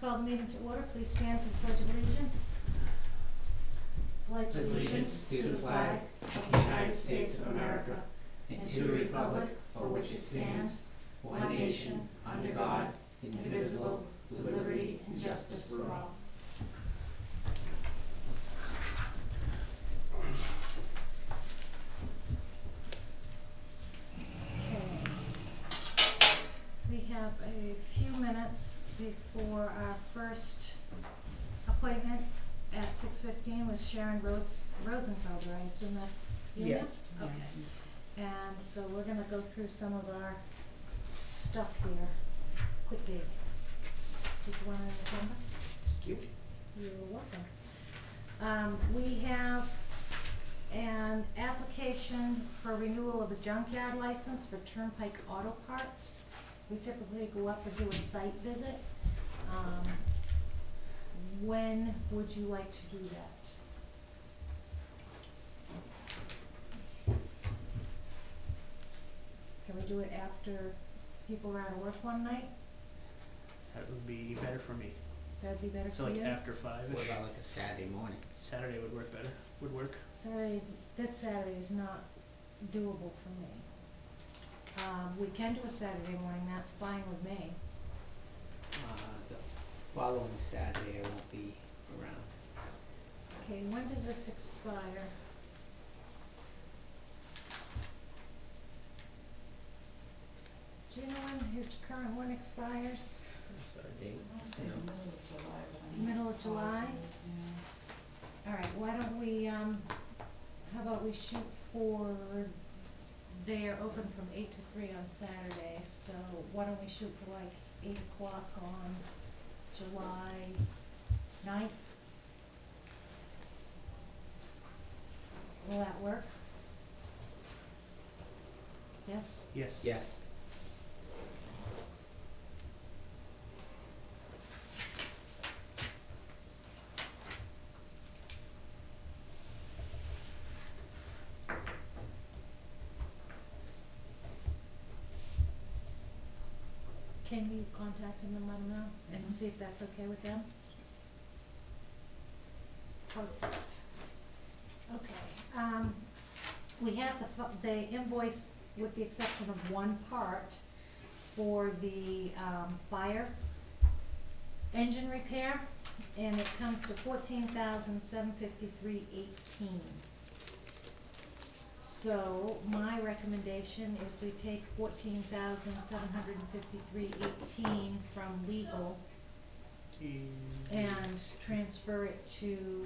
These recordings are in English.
call the meeting to order. Please stand for the Pledge of Allegiance. Pledge allegiance to the flag of the United States of America and to the republic for which it stands, one nation, under God, indivisible, with liberty and justice for all. We have a few minutes before our first appointment at 6:15 with Sharon Rosenfelder. I assume that's you? Yeah. Okay. And so we're gonna go through some of our stuff here. Quick Dave. Did you want an agenda? Thank you. You're welcome. We have an application for renewal of a junkyard license for Turnpike Auto Parts. We typically go up and do a site visit. When would you like to do that? Can we do it after people are out of work one night? That would be better for me. That'd be better So for like you? after 5-ish. What about like a Saturday morning? Saturday would work better. Would work. This Saturday is not doable for me. We can do a Saturday morning, that's fine with me. The following Saturday I won't be around. Okay, when does this expire? Do you know when his current one expires? Saturday. Middle of July? Alright, why don't we, how about we shoot for, they are open from 8 to 3 on Saturday, so why don't we shoot for like 8 o'clock on July 9th? Will that work? Yes? Yes. Yes. Can you contact him and let him know and see if that's okay with them? Perfect. Okay, we have the invoice with the exception of one part for the, fire engine repair, and it comes to $14,753.18. So my recommendation is we take $14,753.18 from legal and transfer it to,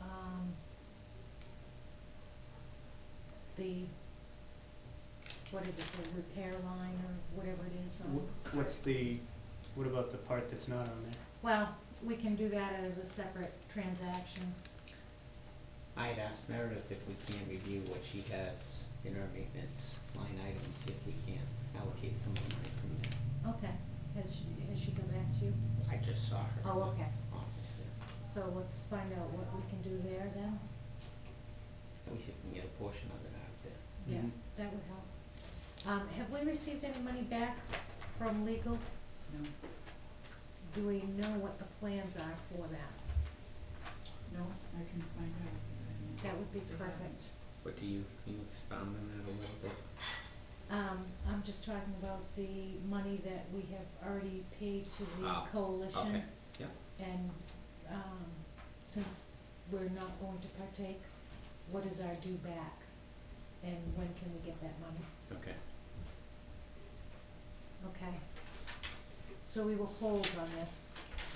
the, what is it, the repair line or whatever it is on. What about the part that's not on there? Well, we can do that as a separate transaction. I had asked Meredith if we can review what she has in her maintenance line item and see if we can allocate some of the money from there. Okay, has she come back to you? I just saw her Oh, okay. in the office there. So let's find out what we can do there then. At least if we can get a portion of it out of there. Yeah, Mhm. that would help. Have we received any money back from legal? No. Do we know what the plans are for that? No, I can find out. That would be perfect. What can you expound on that a little bit? I'm just talking about the money that we have already paid to the Ah, coalition. Okay, yeah. And, since we're not going to partake, what is our due back? And when can we get that money? Okay. Okay. So we will hold on this.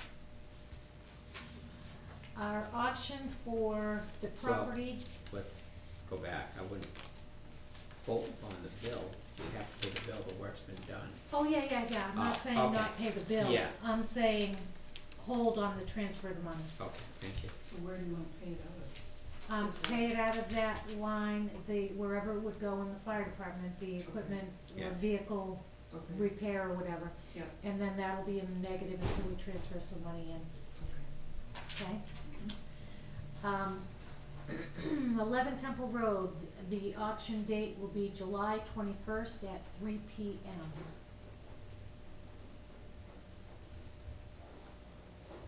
Our auction for the property, Let's go back. I wouldn't vote on the bill. We have to pay the bill, the work's been done. oh, yeah, I'm not saying okay. not pay the bill. Yeah. I'm saying hold on the transfer of the money. Okay, thank you. So where do you want to pay it out of? Pay it out of that line, wherever it would go in the fire department, the equipment or Yeah. vehicle Okay. repair or whatever. Yeah. And then that'll be in the negative until we transfer some money in, Okay. okay? 11 Temple Road, the auction date will be July 21st at 3 p.m.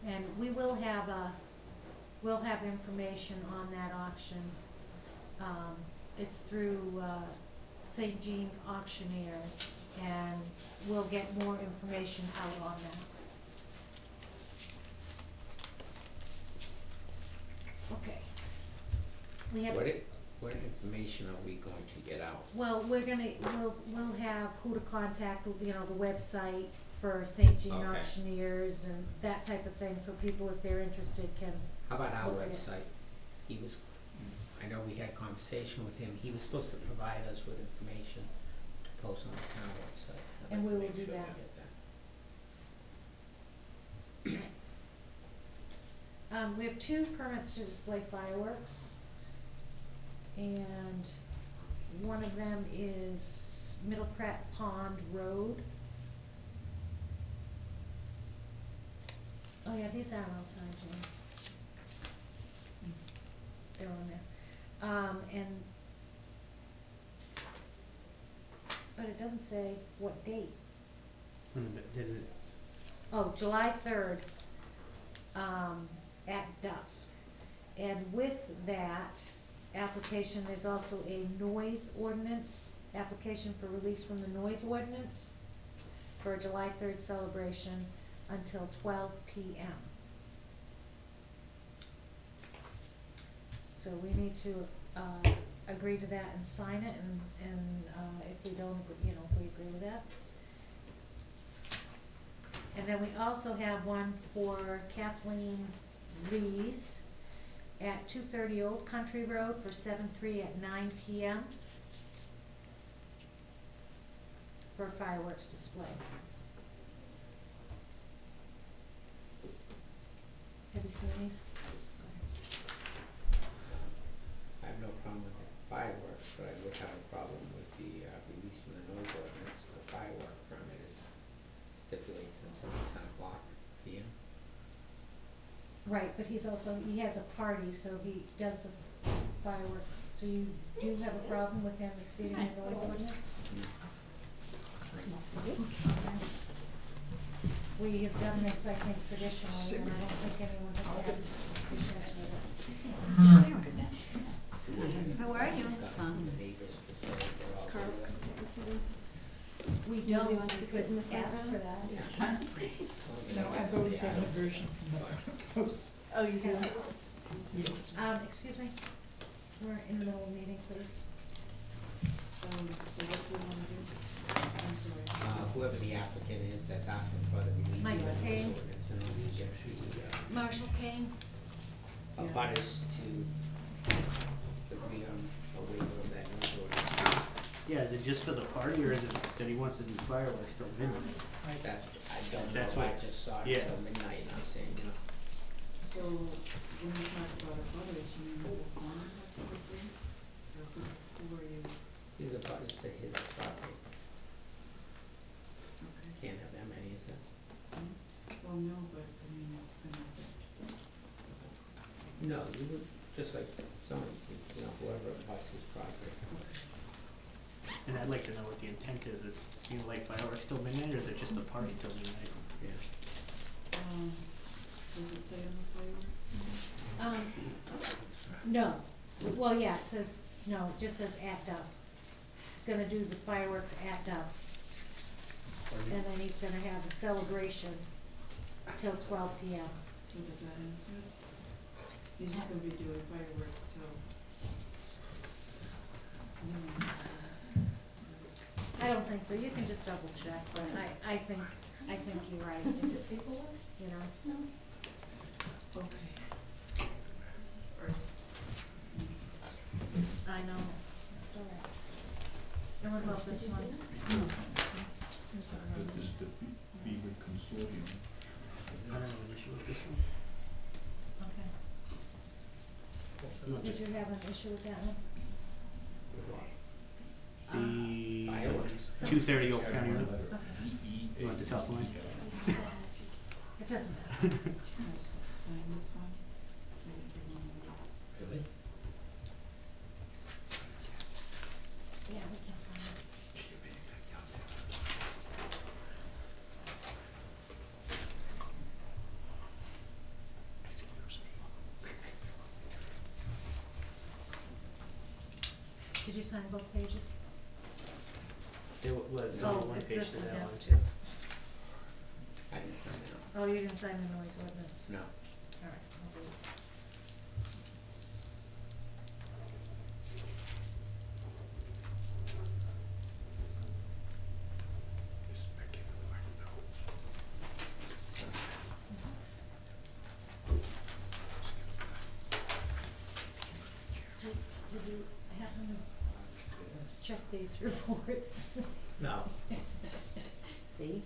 And we'll have information on that auction. It's through, St. Jean Auctioneers, and we'll get more information out on that. Okay. We have. What information are we going to get out? Well, we'll have who to contact, you know, the website for St. Jean Okay. Auctioneers and that type of thing, so people, if they're interested, can, How about our Look at it. website? He was, I know we had conversation with him, he was supposed to provide us with information to post on the town website. I'd And like we to will make do sure we that. get we have 2 permits to display fireworks. And one of them is Middle Pratt Pond Road. Oh yeah, these aren't outside, Jane. They're on there. But it doesn't say what date. Did it, Oh, July 3rd, at dusk. And with that application, there's also a noise ordinance, application for release from the noise ordinance for a July 3rd celebration until 12 p.m. So we need to, agree to that and sign it, and if we don't, you know, if we agree with that. And then we also have one for Kathleen Rees at 230 Old Country Road for 7/3 at 9 p.m. for a fireworks display. Have you seen these? I have no problem with the fireworks, but I would have a problem with the, release from the noise ordinance. The firework permit is stipulates until 10 o'clock p.m. Right, but he's also, he has a party, so he does the fireworks. So you do have a problem with him exceeding the noise ordinance? We have done this, I think, traditionally, and I don't think anyone has had issues with it. How are you? It's got the neighbors to say they're all. Carl's We Nobody don't, wants we to sit in the could front ask row? for that. Yeah. No, I've always had a version from the house. Oh, you do? Yes. Excuse me, we're in the middle of a meeting, please. So what do you wanna do? I'm sorry. Whoever the applicant is that's asking for the release Mike of the noise Kane. ordinance in order to get the, Marshall Kane? butters to agree on a waiver of that noise ordinance. yeah, is it just for the party, or is it that he wants to do fireworks till midnight? That's, I don't know, That's I what- just saw it yeah. till midnight, and I'm saying, you know, So when you talk about a butters, you mean the corner has to agree? Or who are you? these are butters to his property, Okay. can't have that many, is it? Well, no, but I mean, it's gonna affect. No, you would, just like someone, you know, whoever abuts his property. And I'd like to know what the intent is. It's, you know, light fireworks till midnight, or is it just a party till midnight? Yeah. Does it say on the fireworks? No, well, yeah, it says, no, it just says at dusk. He's gonna do the fireworks at dusk, and then he's gonna have a celebration till 12 p.m. So does that answer it? He's not gonna be doing fireworks till. I don't think so, you can just double check, but I think you're right, it's, you know. Okay. Sorry. I know, that's all right. And what about this one? That is the Beaver Consortium. I don't have an issue with this one. Okay. No, Did you have an issue with that one? With what? The Fireworks. 230 Oak County Road. E You want the top line? It doesn't matter. Sign this one. Really? Yeah, we can sign it. Did you sign both pages? There was Oh, one it's page this to one that has one. two. I didn't sign that. Oh, you didn't sign the noise ordinance? No. All right, I'll do it. Did you happen to check these reports? No. See?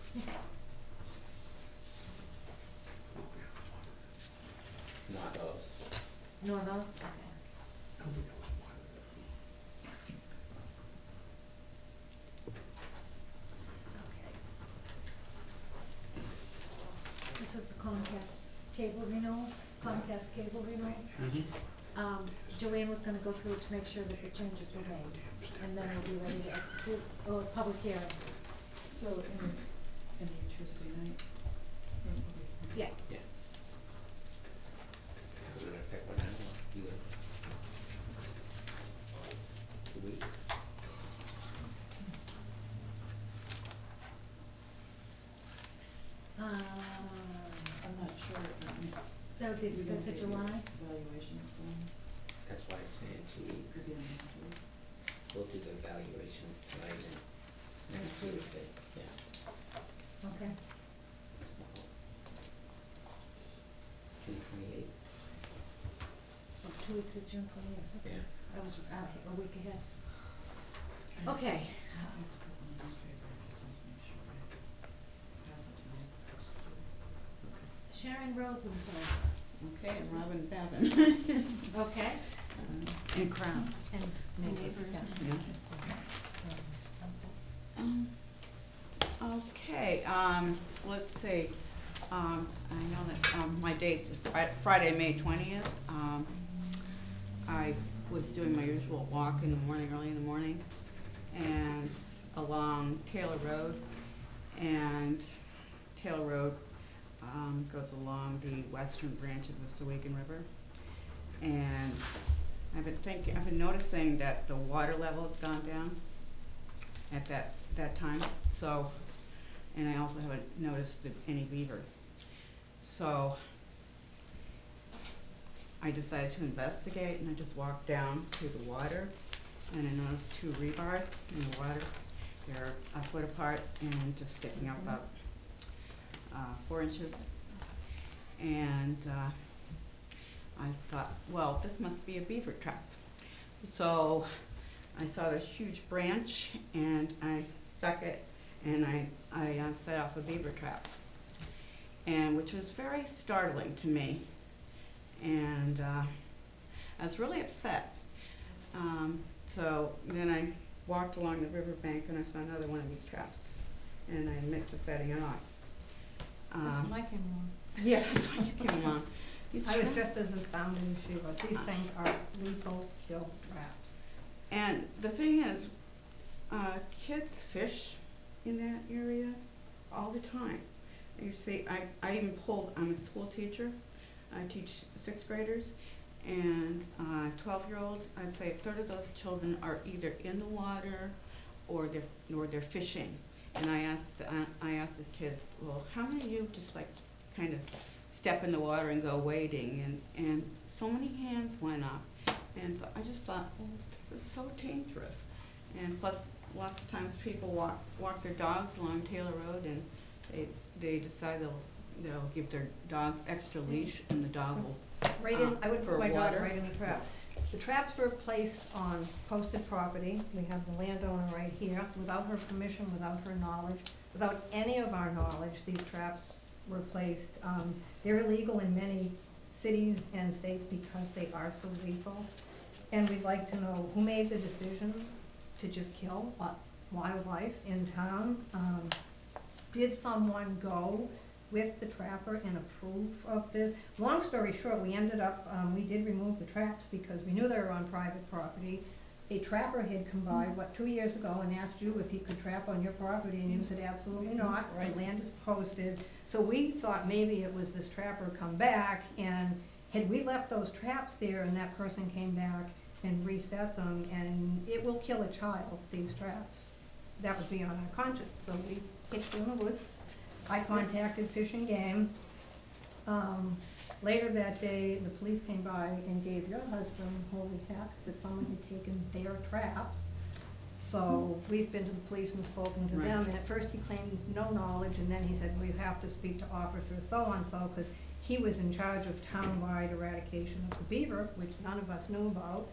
Not those. No, those, okay. Okay. This is the Comcast cable renewal, Comcast cable renewal. Mm-hmm. Joanne was gonna go through it to make sure that the changes were made, and then we'll be ready to execute, public hearing. So, in the Tuesday night? Yeah. Yeah. I'm gonna pick one out, you. 2 weeks. I'm not sure, That would be we're the gonna fifth of get your July. evaluations done, That's why I'm saying 2 weeks. could be on that week. We'll do the evaluations tonight and next Next week. Tuesday, yeah. Okay. June 28th, So 2 weeks is June 20th. Okay. yeah. I was a week ahead. Trying to Okay. see- I have to put one in this paper, I just want to make sure I have the time to execute. Sharon Rosenthal. Okay, and Robin Babin. Okay. And Crown. And Neighbors. Yeah. Okay, let's see, I know that, my date is Friday, May 20th. I was doing my usual walk in the morning, early in the morning, and along Taylor Road. And Taylor Road, goes along the western branch of the Sewickley River. And I've been noticing that the water level has gone down at that time, so, and I also haven't noticed any beaver. So I decided to investigate, and I just walked down to the water, and I noticed 2 rebars in the water. They're a foot apart and just sticking out about 4 inches. And I thought, well, this must be a beaver trap. So I saw this huge branch, and I stuck it, and I set off a beaver trap, and which was very startling to me. And I was really upset. So then I walked along the riverbank, and I saw another one of these traps, and I admit to setting it off. That's when I came along. Yeah, that's when you came along. These I was traps- just as astounded as she was. These things are lethal kill traps. And the thing is, kids fish in that area all the time. You see, I even I'm a school teacher. I teach 6th graders, and 12-year-olds, I'd say a third of those children are either in the water or they're fishing. And I asked the kids, well, how many of you just like kind of step in the water and go wading? And so many hands went up. And so I just thought, oh, this is so dangerous. And plus, lots of times people walk their dogs along Taylor Road, and they decide they'll give their dogs extra leash, and the dog will. Right in, I would For put my dog water. right in the trap. The traps were placed on posted property. We have the landowner right here, without her permission, without her knowledge, without any of our knowledge, these traps were placed. They're illegal in many cities and states because they are so lethal. And we'd like to know who made the decision to just kill wildlife in town. Did someone go with the trapper and approve of this? Long story short, we ended up, we did remove the traps because we knew they were on private property. A trapper had come by, 2 years ago, and asked you if he could trap on your property, and you said absolutely not, the land is posted. So we thought maybe it was this trapper come back, and had we left those traps there and that person came back, and reset them, and it will kill a child, these traps. That would be on our conscience, so we pitched in the woods. I contacted Fish and Game. Later that day, the police came by and gave your husband holy heck that someone had taken their traps. So we've been to the police and spoken to them, and at first he claimed no knowledge, and then he said, well, you have to speak to officer so-and-so, because he was in charge of town-wide eradication of the beaver, which none of us knew about.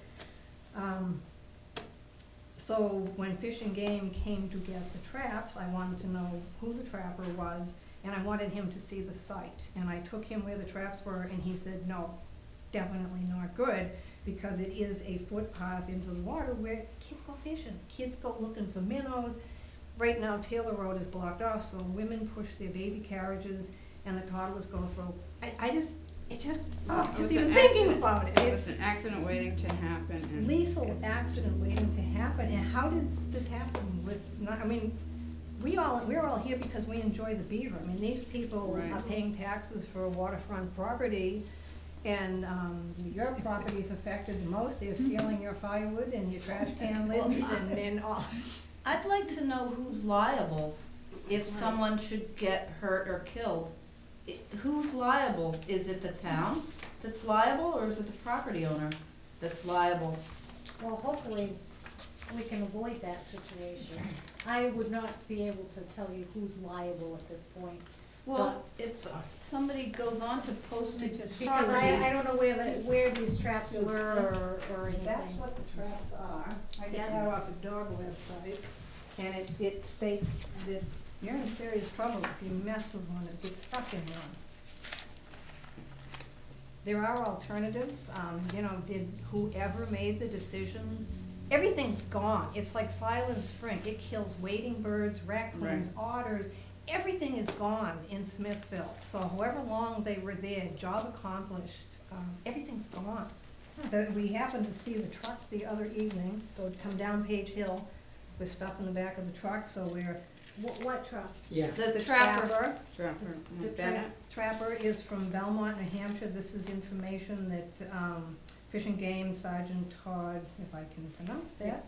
So when Fish and Game came to get the traps, I wanted to know who the trapper was, and I wanted him to see the site. And I took him where the traps were, and he said, no, definitely not good, because it is a footpath into the water where kids go fishing. Kids go looking for minnows. Right now, Taylor Road is blocked off, so women push their baby carriages, and the toddlers go through. Just even thinking about it. It was an accident waiting to happen. And Lethal accident waiting to happen, and how did this happen with, we're all here because we enjoy the beaver. I mean, these people Right. are paying taxes for waterfront property, and, your property's affected the most. They're stealing your firewood and your trash can lids and all. I'd like to know who's liable if someone should get hurt or killed. Who's liable? Is it the town that's liable, or is it the property owner that's liable? Well, hopefully, we can avoid that situation. I would not be able to tell you who's liable at this point. Well, if somebody goes on to posted Because property. I don't know where these traps were or anything. That's what the traps are. I got that off a dog website, and it states that you're in serious trouble if you mess with one and get stuck in one. There are alternatives, did whoever made the decision, everything's gone. It's like Silent Spring. It kills wading birds, raccoons, otters. Everything is gone in Smithville. So however long they were there, job accomplished, everything's gone. We happened to see the truck the other evening, so it'd come down Page Hill with stuff in the back of the truck, so we're. What truck? Yeah. The trapper. Trapper. The Bennett. Trapper is from Belmont, New Hampshire. This is information that Fish and Game Sergeant Todd, if I can pronounce that,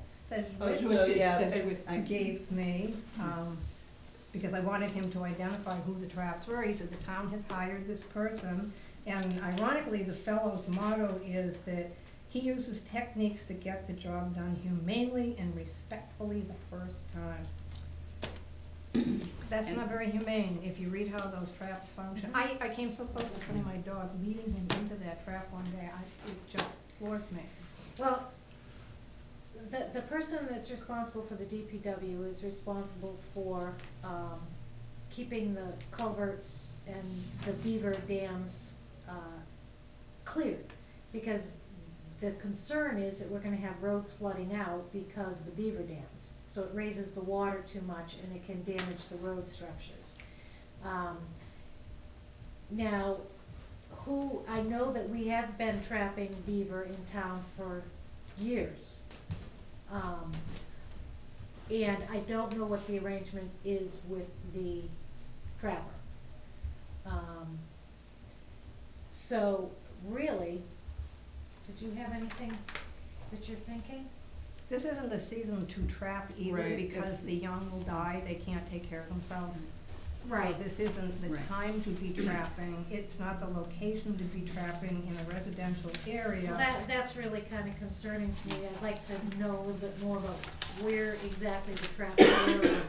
gave me, because I wanted him to identify who the traps were. He said the town has hired this person, and ironically, the fellow's motto is that he uses techniques that get the job done humanely and respectfully the first time. That's not very humane, if you read how those traps function. I came so close to putting my dog, leading him into that trap one day, it just floors me. Well, the person that's responsible for the DPW is responsible for, keeping the culverts and the beaver dams, cleared. Because the concern is that we're gonna have roads flooding out because of the beaver dams. So it raises the water too much and it can damage the road structures. Now, I know that we have been trapping beaver in town for years. And I don't know what the arrangement is with the trapper. So really, did you have anything that you're thinking? This isn't the season to trap either, Right, because it's- the young will die, they can't take care of themselves. Right. So this isn't the Right. time to be trapping, it's not the location to be trapping in a residential area. Well, that's really kind of concerning to me. I'd like to know a little bit more about where exactly the traps were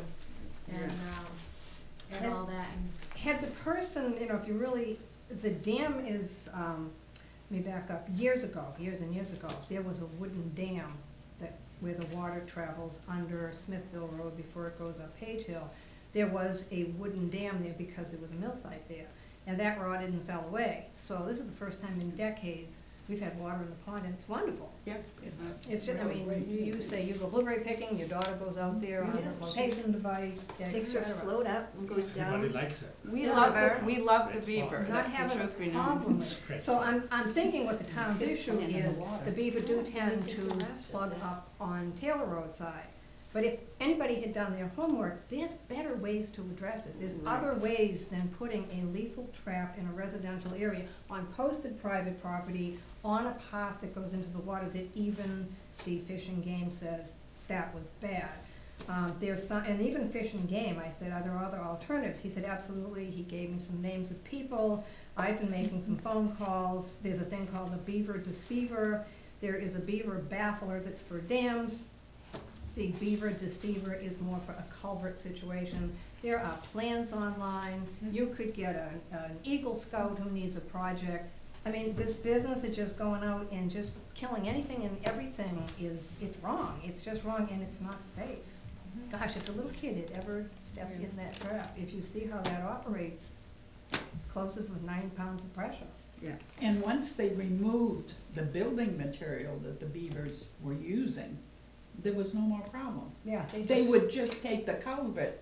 and all that. And Had the person, if you really, the dam is, let me back up, years and years ago, there was a wooden dam where the water travels under Smithville Road before it goes up Page Hill. There was a wooden dam there because there was a mill site there, and that rotted and fell away. So this is the first time in decades we've had water in the pond, and it's wonderful. Yeah. It's just, you say you go blueberry picking, your daughter goes out there on her location device, Takes her etc. float up and goes Everybody down. likes it. We Yeah. love the That's beaver, fine. Not that's the having a truth be known. problem with it. So I'm thinking what the town's issue And in the is, water. the beaver do Yes, tend it takes to a raft up plug there. up on Taylor Road side. But if anybody had done their homework, there's better ways to address this. There's other ways than putting a lethal trap in a residential area on posted private property, on a path that goes into the water that even the Fish and Game says that was bad. There's some, and even Fish and Game, I said, are there other alternatives? He said, absolutely. He gave me some names of people. I've been making some phone calls. There's a thing called the beaver deceiver. There is a beaver baffler that's for dams. The beaver deceiver is more for a culvert situation. There are plans online. You could get an Eagle Scout who needs a project. I mean, this business of just going out and just killing anything and everything it's wrong. It's just wrong and it's not safe. Gosh, if a little kid had ever stepped in that trap, if you see how that operates, closes with 9 pounds of pressure. Yeah. And once they removed the building material that the beavers were using, there was no more problem. Yeah, They would just take the culvert,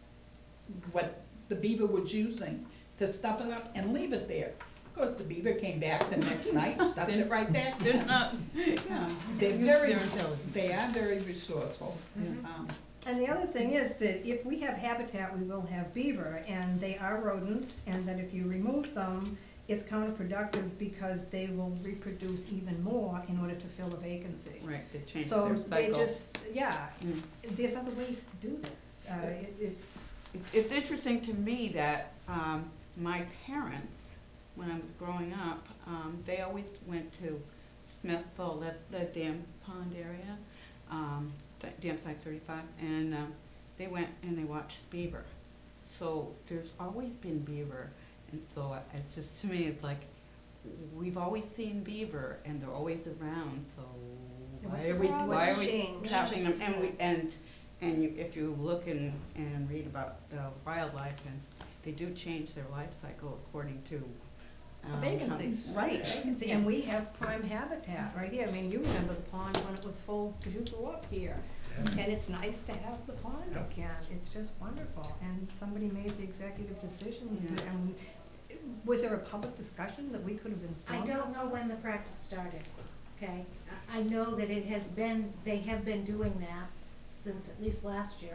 what the beaver was using, to stuff it up and leave it there. Of course, the beaver came back the next night, and stuffed it right back in. Yeah, they're very, they are very resourceful. And the other thing is that if we have habitat, we will have beaver, and they are rodents, and that if you remove them, it's counterproductive because they will reproduce even more in order to fill a vacancy. Right, to change So their they cycle. just, yeah, Mm. there's other ways to do this. It's, It's interesting to me that my parents, when I was growing up, they always went to Smithville, the dam pond area, dam site 35, and they went and they watched beaver. So there's always been beaver, and so it's just, to me, it's like, we've always seen beaver and they're always around, so why are we tapping them? And if you look and read about wildlife, and they do change their life cycle according to vacancies. Right. Vacancy, and we have prime habitat right here. I mean, you remember the pond when it was full, because you grew up here. And it's nice to have the pond again. It's just wonderful. And somebody made the executive decision. Yeah. And was there a public discussion that we could have informed? I don't know when the practice started, okay? I know that it has been, they have been doing that since at least last year.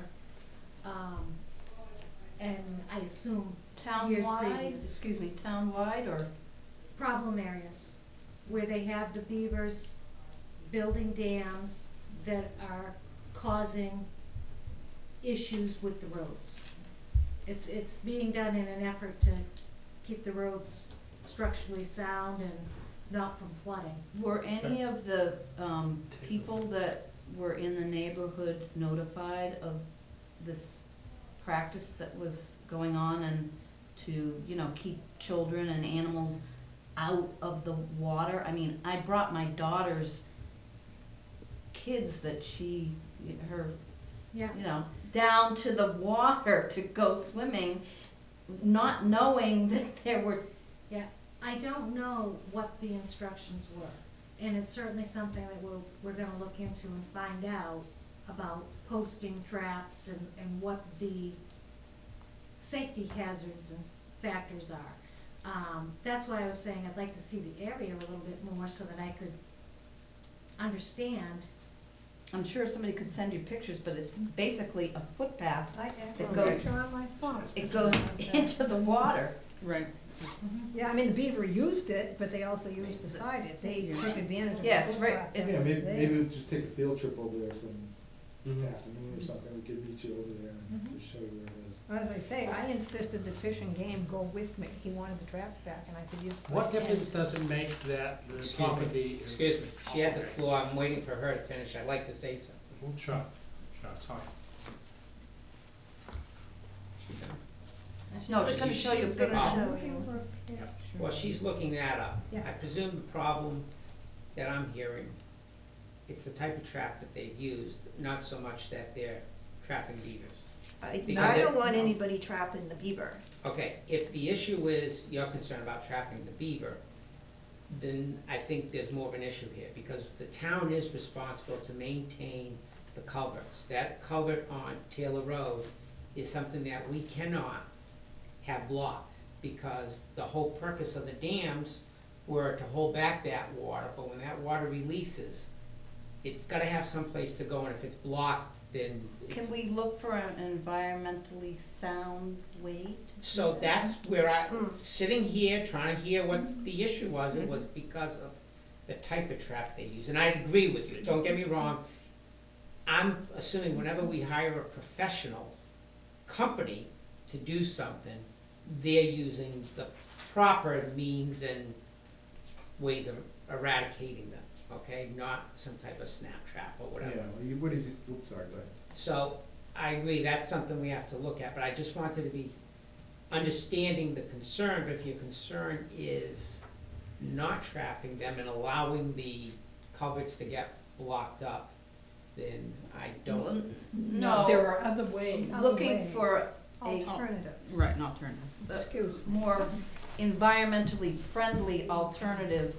And I assume years Townwide, previous. excuse me, townwide or? Problem areas where they have the beavers building dams that are causing issues with the roads. It's being done in an effort to keep the roads structurally sound and not from flooding. Were any of the people that were in the neighborhood notified of this practice that was going on, and to, you know, keep children and animals out of the water? I mean, I brought my daughter's kids that her, Yeah. you know, down to the water to go swimming, not knowing that there were. I don't know what the instructions were, and it's certainly something that we're gonna look into and find out about posting traps and what the safety hazards and factors are. That's why I was saying I'd like to see the area a little bit more so that I could understand. I'm sure somebody could send you pictures, but it's basically a footpath. I have It a goes- picture on my phone. It goes into the water. Right. Yeah, I mean, the beaver used it, but they also used beside it. They took advantage of the Yeah, it's right- footpath it's- that's Yeah, maybe, there. maybe we'll just take a field trip over there some Mhm. afternoon or something, we could meet you over there and just show you where it is. As I say, I insisted that Fish and Game go with me. He wanted the traps back, and I said, yes. What difference does it make that the Excuse me. property is? Excuse me, she had the floor, I'm waiting for her to finish, I'd like to say something. Sure, sorry. She done? No, she's gonna show you a She's picture. gonna Looking for a picture. Well, she's looking that up. I Yes. presume the problem that I'm hearing, it's the type of trap that they've used, not so much that they're trapping beavers. Because I it- don't want anybody trapping the beaver. Okay, if the issue is you're concerned about trapping the beaver, then I think there's more of an issue here, because the town is responsible to maintain the culverts. That culvert on Taylor Road is something that we cannot have blocked, because the whole purpose of the dams were to hold back that water, but when that water releases, it's gotta have some place to go, and if it's blocked, then it's. Can we look for an environmentally sound way to do So that? that's where sitting here, trying to hear what the issue was, it was because of the type of trap they use, and I agree with you, don't get me wrong. I'm assuming whenever we hire a professional company to do something, they're using the proper means and ways of eradicating them, okay? Not some type of snap trap or whatever. Yeah, well, what is, oops, sorry, go ahead. So, I agree, that's something we have to look at, but I just wanted to be understanding the concern, but if your concern is not trapping them and allowing the culverts to get blocked up, then I don't. No, there are other ways. Looking for Alternative. Right, an alternative. the Excuse me. more environmentally friendly alternative.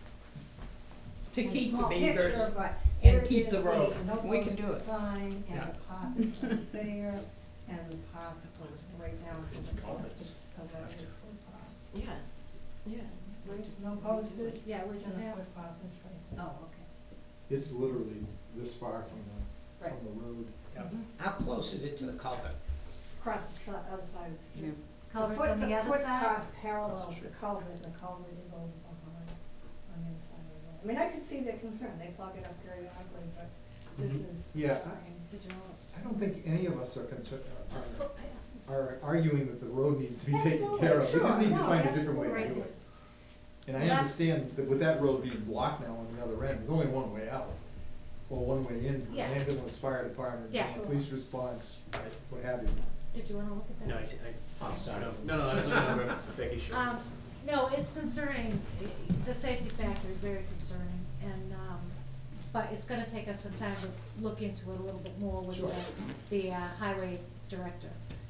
To keep the Small picture, beavers. but and here keep is the road. no We can do posted it. Sign, and Yeah. the park is right there, and the park goes right down to the culvert. It's the road is footpath. Yeah, yeah. There's no posted, Yeah, it was and in the there. footpath is right there. Oh, okay. It's literally this far from Right. the road. How close is it to the culvert? Across the other side of the street. Culvert's on the other side? footpath parallels the culvert is over behind, on the other side of the road. I mean, I could see their concern, they plug it up periodically, but this is. Yeah, Did you know? I don't think any of us are concerned, A footpath. are arguing that the road needs to be taken Absolutely, care of. We just sure, need to no, find a different way to absolutely. do it. And I That's- understand that with that road being blocked now on the other end, there's only one way out. Or one way in, for an Yeah. ambulance, fire department, Yeah. police response, what have you. Did you wanna look at that? No, I see, Oh, sorry. no, I was looking over Becky show. No, it's concerning, the safety factor is very concerning, and, but it's gonna take us some time to look into it a little bit more with Sure. the highway director.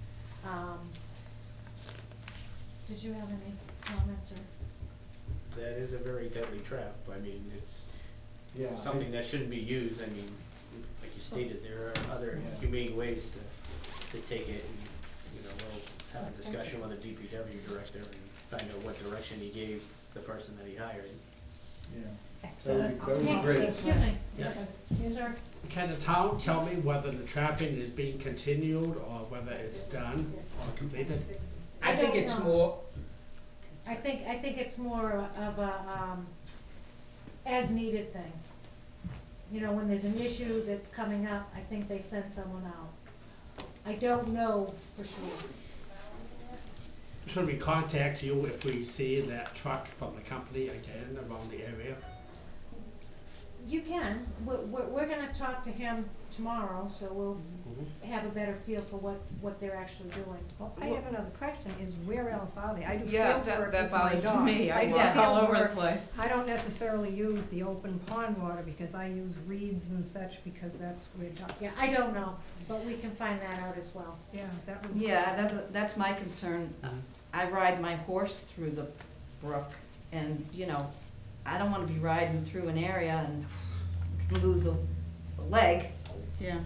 Did you have any comments or? That is a very deadly trap. I mean, it's Yeah. something that shouldn't be used. I mean, like you stated, there are other Yeah. humane ways to take it, and, you know, we'll have a discussion with the DPW director and find out what direction he gave the person that he hired. Yeah, that would be Yeah, great. excuse me. Yes. Yes, sir. Can the town tell me whether the trapping is being continued or whether it's done or completed? I think don't it's know. more, I think it's more of a, as needed thing. You know, when there's an issue that's coming up, I think they send someone out. I don't know for sure. Should we contact you if we see that truck from the company again around the area? You can, we're gonna talk to him tomorrow, so we'll have a better feel for what they're actually doing. Well, I have another question, is where else are they? I do Yeah, field work that with my bothers dogs. me. I do walk field all over the work. place. I don't necessarily use the open pond water because I use reeds and such because that's where ducks. Yeah, I don't know, but we can find that out as well. Yeah, that would. Yeah, that's my concern. I ride my horse through the brook and, you know, I don't wanna be riding through an area and lose a leg. Yeah.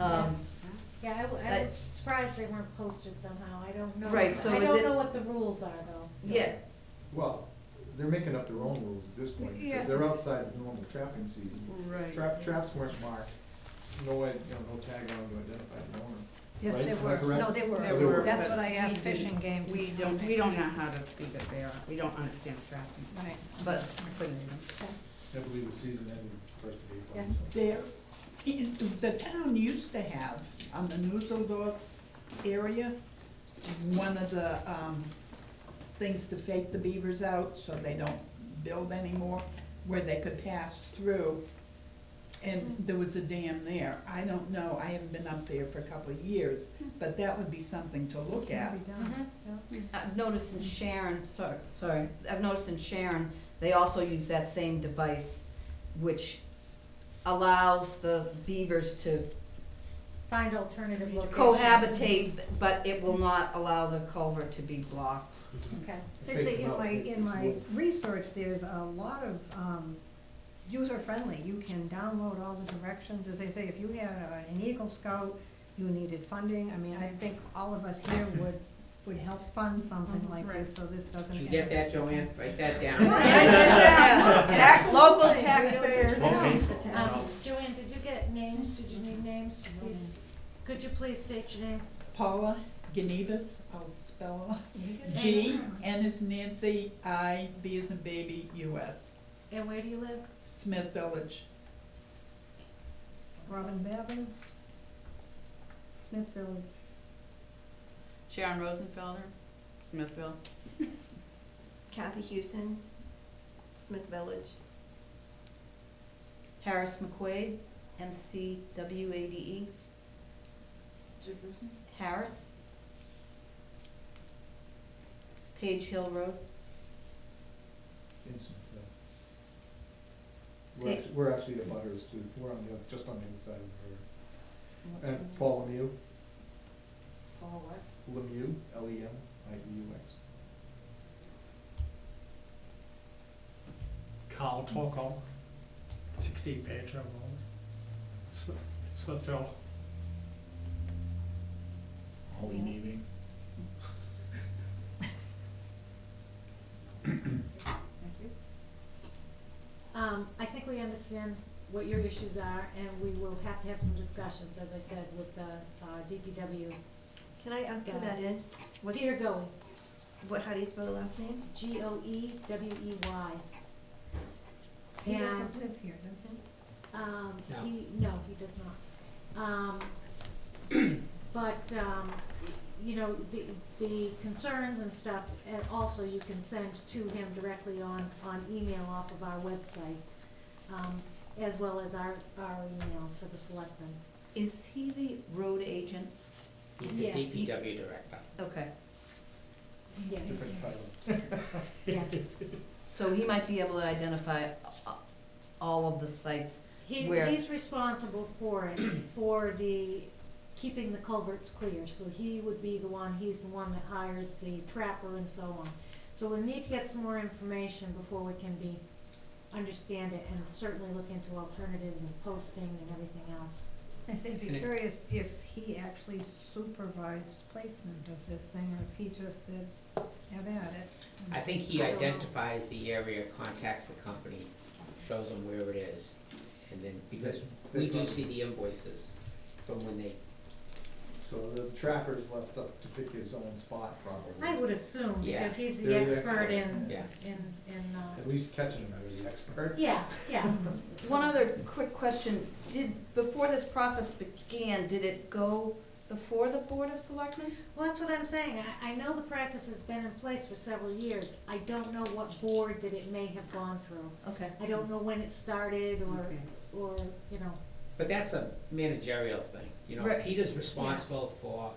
Yeah, I was That- surprised they weren't posted somehow, I don't know. Right, so I is don't it- know what the rules are though, so. Yeah, Well, they're making up their own rules at this point, because Yes. they're outside of normal trapping season. Right. Traps weren't marked, no way, no tag on to identify the owner. Yes, Right? they Am I were, correct? no, they were, They were, that's but what I asked we fishing game. to We do. don't know how to feed it there. We don't understand trapping. Right. but I couldn't even. I believe the season ended first of April. Yes. so. There, the town used to have, on the Nusseldorf area, one of the, things to fake the beavers out so they don't build anymore, where they could pass through. And there was a dam there. I don't know, I haven't been up there for a couple of years, but that would be something to look at. Can be done. Mhm. I've noticed in Sharon, sorry, I've noticed in Sharon, they also use that same device, which allows the beavers to Find alternative locations. cohabitate, but it will not allow the culvert to be blocked. Okay, They Takes say them out, in it's my wood. research, there's a lot of, user-friendly. You can download all the directions. As they say, if you had an Eagle Scout, you needed funding. I mean, I think all of us here would help fund something like this, so this doesn't. did you get that, Joanne? Write that down. Local taxpayers. Okay. Increase the Joanne, taxes. did Could you please state your name? Paula Ganivas, I'll spell it. G, N is Nancy, I, B is in baby, US. And where do you live? Smith Village. Robin Bevan, Smith Village. Sharon Rosenfelder, Smithville. Kathy Houston, Smith Village. Harris McQuaid, MCWADE. Jefferson? Harris. Page Hill Road. In Smithville. Hey. We're actually the butters too, we're on the, just on the other side of the river. What's her name? And Paul Lemieux, Paul what? Lemieux, Lemieux. Carl Toko, 16 Page Road, Smithville. All we need. I think we understand what your issues are, and we will have to have some discussions, as I said, with the DPW. Can I ask who that is? What's, Peter Goey, how do you spell the last name? Goewey. He doesn't And, live here, does he? No. he does not. But, you know, the concerns and stuff, and also you can send to him directly on email off of our website, as well as our email for the selectmen. Is he the road agent? He's the Yes. DPW director. Okay, Yes, Different title. yes. so he might be able to identify all of the sites. Where- He's responsible for it, for keeping the culverts clear, so he's the one that hires the trapper and so on. So we'll need to get some more information before we can understand it, and certainly look into alternatives and posting and everything else. I say, I'd be And it- curious if he actually supervised placement of this thing, or if he just said, have at it. I think he I don't know. identifies the area, contacts the company, shows them where it is, and then, because we do see the invoices from when they, So the trapper's left up to pick his own spot probably. I would assume, Yeah. because he's the They're the expert expert. yeah. At least catching them as the expert. Yeah, yeah. One other quick question, before this process began, did it go before the Board of Selectmen? Well, that's what I'm saying. I know the practice has been in place for several years. I don't know what board that it may have gone through. Okay. I don't know when it started Okay. or, you know. but that's a managerial thing, you know, Right. Peter's responsible for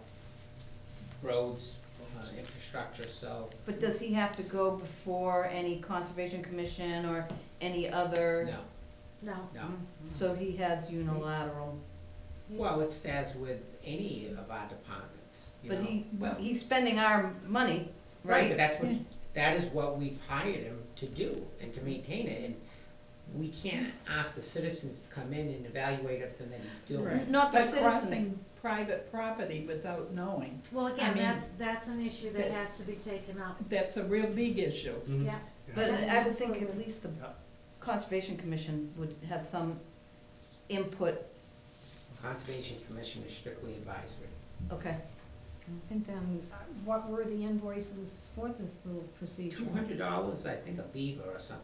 roads, infrastructure, so, But does he have to go before any Conservation Commission or any other? no, No. no. So he has unilateral, He's- Well, it's as with any of our departments, you but know. Well, he's spending our money, right, but right? that is what we've hired him to do and to maintain it, and we can't ask the citizens to come in and evaluate everything that he's doing. Right. Not the But citizens. crossing private property without knowing, Well, I again, mean, that's an issue that that- has to be taken up. that's a real big issue. Mhm. Yeah. But I was thinking at least the Yeah. Conservation Commission would have some input. Conservation Commission is strictly advisory. Okay. And then, what were the invoices for this little procedure? $200, I think, a beaver or something,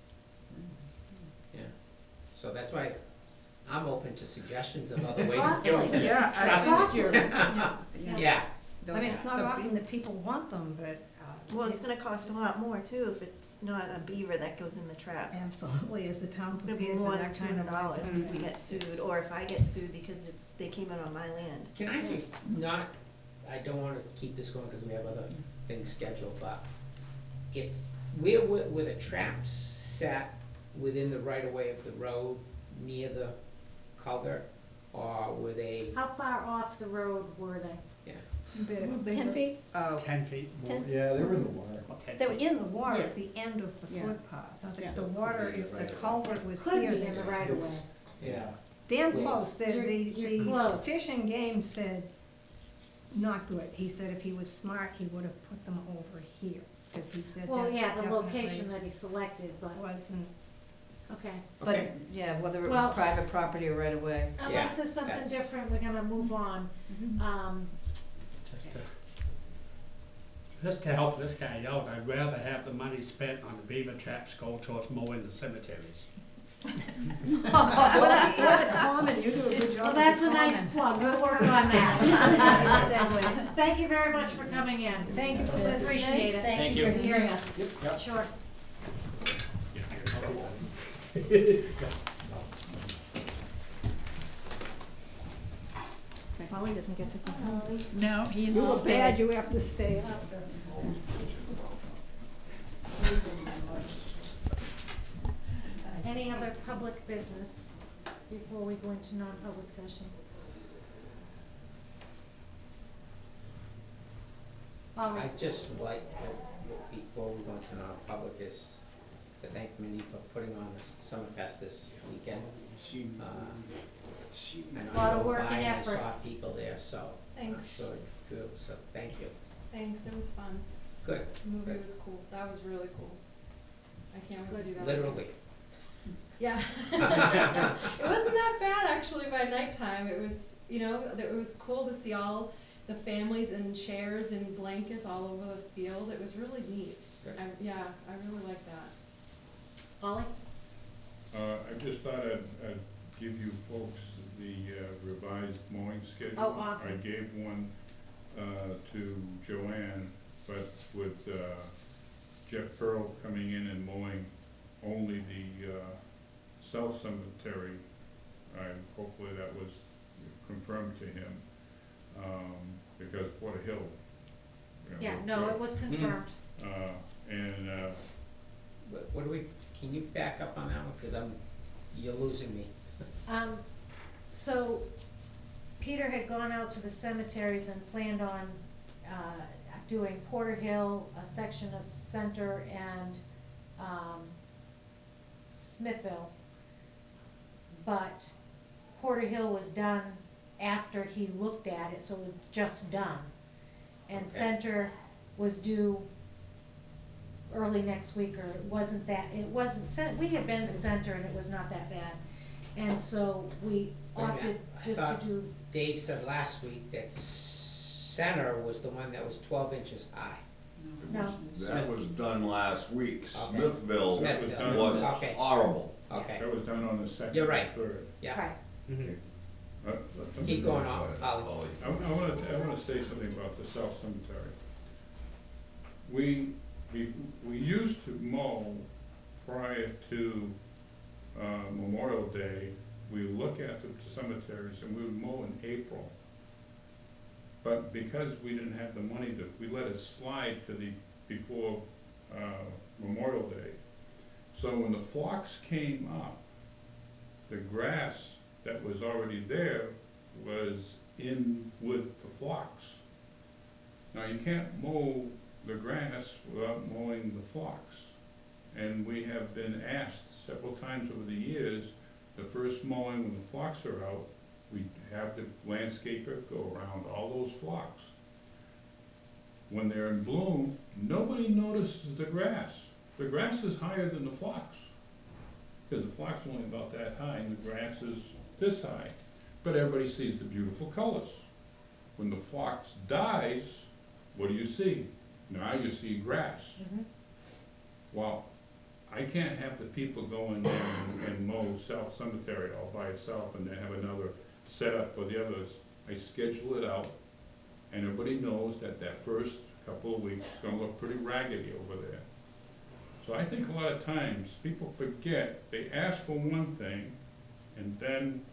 yeah. So that's why I'm open to suggestions of other ways of doing it. Yeah, I Trust think me. you're, Yeah, I mean, it's not often that people want them, but, Well, it's gonna cost a lot more too if it's not a beaver that goes in the trap. absolutely, is the town It's gonna be prepared for more than that kind of $200 if we activity? get sued, or if I get sued because they came in on my land. can I say, I don't wanna keep this going because we have other things scheduled, but if, where were the traps set within the right of way of the road near the culvert? Or were they, How far off the road were they? About They 10 were- feet? 10 feet more. Yeah, they were in the water. About 10 They were feet. in the water Yeah. at the end of the Yeah. footpath. Now, Yeah. the water, if the culvert was Could here, be they in the Yeah. right of way. It's- Yeah. damn Close. close. You're The close. Fish and Game said, not good. He said if he was smart, he would have put them over here, because he said that Well, yeah, the definitely location that he selected, but wasn't Okay, But, Okay. yeah, whether it Well- was private property or right away. unless there's something that's- different, we're gonna move on. Just to help this guy out, I'd rather have the money spent on the beaver traps go towards mowing the cemeteries. What a comment, you do a good job. Well, with that's the a nice comment. plug, we'll work on that. Thank you very much for coming in. Thank you for listening. Appreciate it. Thank you you. for hearing us. Sure. Polly doesn't get to go home. No, he has You to were bad, stay. you have to stay. Any other public business before we go into non-public session? Polly? I just would like, before we go into non-public, is to thank Minnie for putting on the Summerfest this weekend. And I Lot of drove work by and I effort. saw people there, so I'm Thanks. sure it's true, so thank you. Thanks, it was fun. Good, The movie Good. was cool. That was really cool. I can't wait to do that. literally. Yeah. It wasn't that bad actually by nighttime. It was, it was cool to see all the families in chairs and blankets all over the field. It was really neat. Good. I really liked that. Ollie? I just thought I'd give you folks the revised mowing schedule. Oh, awesome. I gave one to Joanne, but with Jeff Pearl coming in and mowing only the South Cemetery, hopefully that was confirmed to him, because Porter Hill. Yeah, no, it was confirmed. What do we, can you back up on that one, cause you're losing me. So Peter had gone out to the cemeteries and planned on, doing Porter Hill, a section of Center and, Smithville. But Porter Hill was done after he looked at it, so it was just done. And Okay. Center was due early next week, or it wasn't, we had been to Center and it was not that bad. And so we Wait a minute, opted I just thought- to do, Dave said last week that Center was the one that was 12 inches high. no, That was done last week. Okay. Smithville Smithville. was Okay. horrible. Okay, That was done on the second You're or right. third. yeah. right, Mhm. Let me- Keep going on, Polly. I wanna say something about the South Cemetery. We used to mow prior to Memorial Day. We would look at the cemeteries and we would mow in April. But because we didn't have the money we let it slide to before Memorial Day. So when the flocks came up, the grass that was already there was in with the flocks. Now, you can't mow the grass without mowing the flocks. And we have been asked several times over the years, the first mowing when the flocks are out, we have the landscaper go around all those flocks. When they're in bloom, nobody notices the grass. The grass is higher than the flocks. Because the flock's only about that high and the grass is this high. But everybody sees the beautiful colors. When the phlox dies, what do you see? Now you see grass. mhm, Well, I can't have the people go in there and mow South Cemetery all by itself and then have another setup for the others. I schedule it out, and everybody knows that first couple of weeks is gonna look pretty raggedy over there. So I think a lot of times, people forget, they ask for one thing, and then,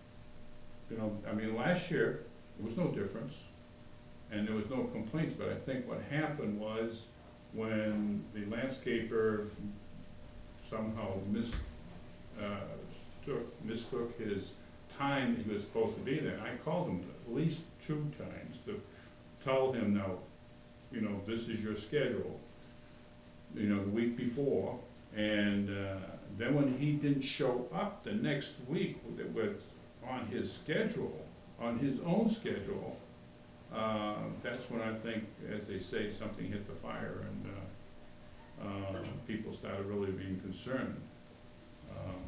last year, there was no difference, and there was no complaints, but I think what happened was, when the landscaper somehow mistook his time that he was supposed to be there. I called him at least 2 times to tell him, now, this is your schedule, the week before. And then when he didn't show up the next week on his schedule, on his own schedule, that's when I think, as they say, something hit the fire and people started really being concerned.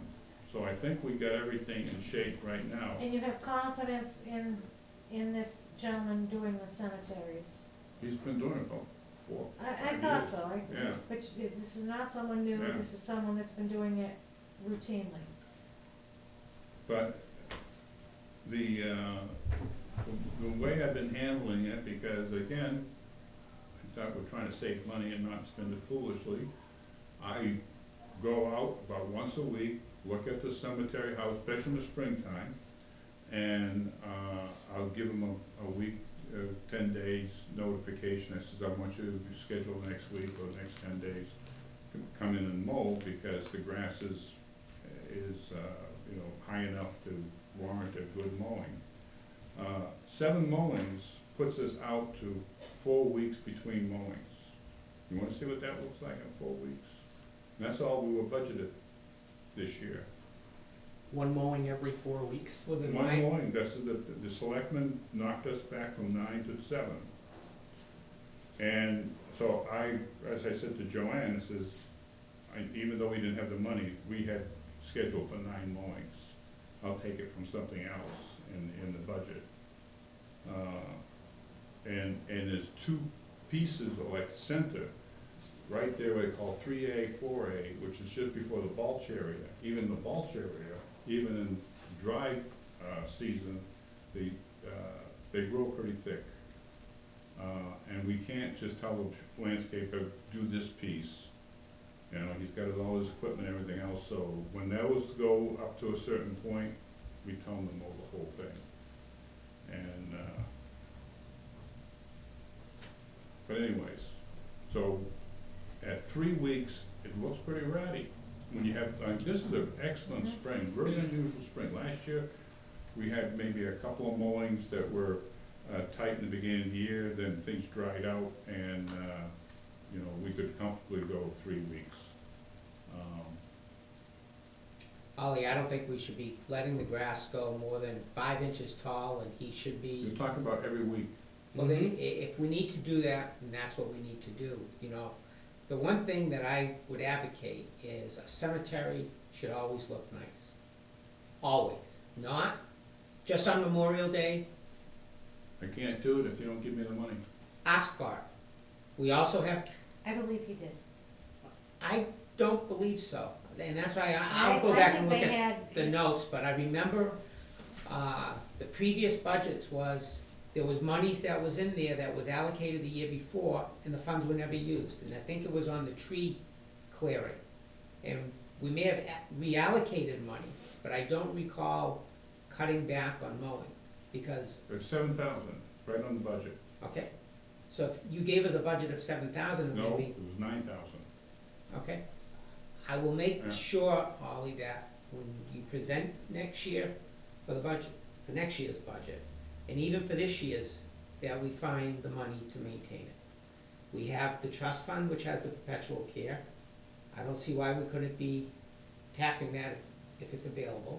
So I think we got everything in shape right now. And you have confidence in this gentleman doing the cemeteries? He's been doing it about 4, I 5 thought years. so, Yeah. but this is not someone new, Yeah. this is someone that's been doing it routinely. But the way I've been handling it, because again, I thought we're trying to save money and not spend it foolishly. I go out about once a week, look at the cemetery house, especially in the springtime, and I'll give them a week, 10 days notification. I says, I want you to schedule next week or the next 10 days, come in and mow, because the grass is high enough to warrant a good mowing. 7 mowings puts us out to 4 weeks between mowings. You wanna see what that looks like in 4 weeks? And that's all we were budgeted this year. One mowing every 4 weeks. Well, then One why, mowing, the selectmen knocked us back from 9 to 7. And so as I said to Joanne, it says, even though we didn't have the money, we had scheduled for 9 mowings. I'll take it from something else in the budget. And there's 2 pieces, like center, right there what they call 3A, 4A, which is just before the mulch area. Even the mulch area, even in dry season, they grow pretty thick. And we can't just tell the landscaper, do this piece. You know, he's got all his equipment and everything else, so when those go up to a certain point, we tell them to mow the whole thing. And, but anyways, so at 3 weeks, it looks pretty ratty. When you have, this is an excellent spring, very unusual spring. Last year, we had maybe a couple of mowings that were tight in the beginning of the year, then things dried out, and we could comfortably go 3 weeks. Ollie, I don't think we should be letting the grass go more than 5 inches tall, and he should be. You're talking about every week. Well, then, if we need to do that, then that's what we need to do, The one thing that I would advocate is a cemetery should always look nice. Always. Not just on Memorial Day. I can't do it if you don't give me the money. Ask for it. We also have, I believe he did. I don't believe so. And that's why I'll go back and look at the notes, but I remember the previous budgets there was monies that was in there that was allocated the year before, and the funds were never used. And I think it was on the tree clearing. And we may have reallocated money, but I don't recall cutting back on mowing, because. It's 7,000, right on the budget. Okay, so if you gave us a budget of 7,000, No, maybe. it was 9,000. Okay. I will make Yeah. sure, Ollie, that when you present next year for the budget, for next year's budget, and even for this year's, that we find the money to maintain it. We have the trust fund, which has the perpetual care. I don't see why we couldn't be tapping that if it's available.